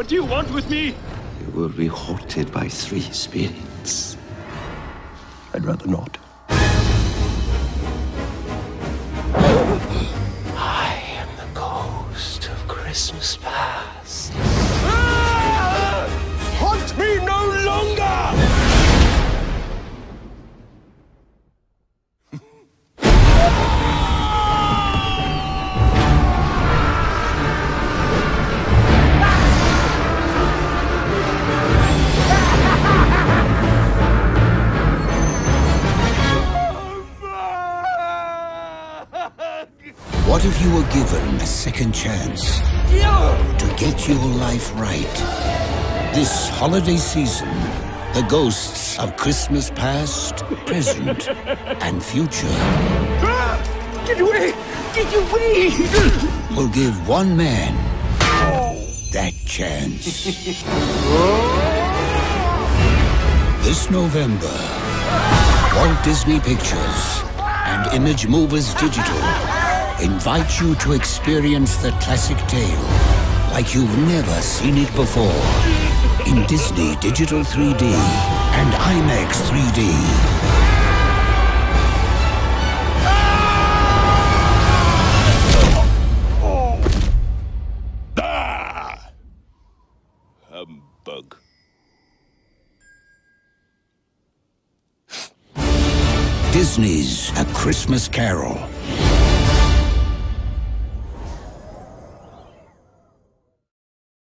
What do you want with me? You will be haunted by 3 spirits. I'd rather not. I am the ghost of Christmas past. Haunt me no longer! What if you were given a second chance to get your life right? This holiday season, the ghosts of Christmas past, present, and future Get away! Get away! will give one man that chance. This November, Walt Disney Pictures and Image Movers Digital invite you to experience the classic tale like you've never seen it before in Disney Digital 3D and IMAX 3D. Humbug. Disney's A Christmas Carol.